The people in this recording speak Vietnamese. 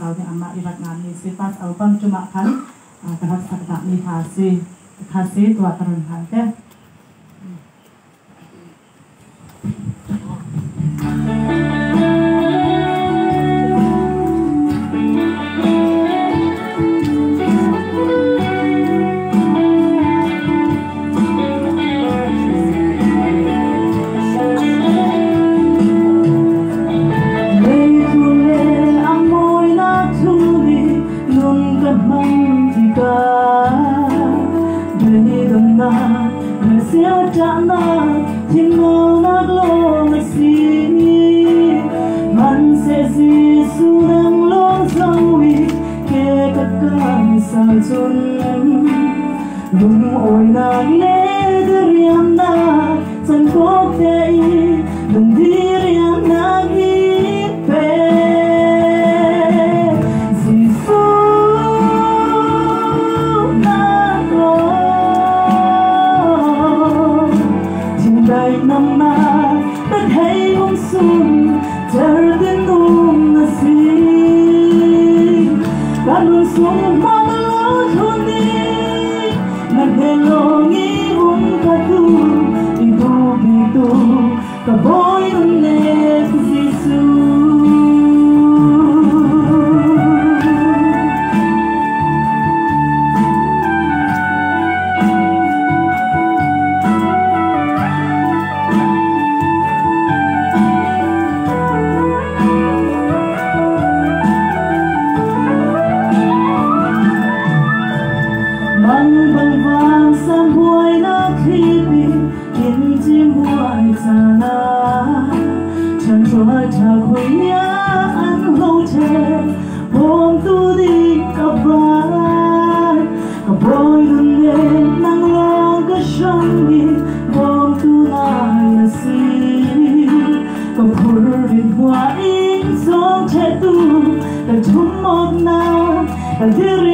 kau ni amak ibat ngani sifat album cuma kan terhadap sakit ni kasih tua terangkan teh. Lung ôi nàng lê đưa riêng na chân quốc tế lung đi riêng na ghi về Giêsu na go trên đời năm na ta thấy bóng xuân chờ đến nung là gì ta luôn xuống mong lối thôn đi Naghelongi katu itu kaboy ulit Giêsu Hãy subscribe cho kênh Ghiền Mì Gõ để không bỏ lỡ những video hấp dẫn.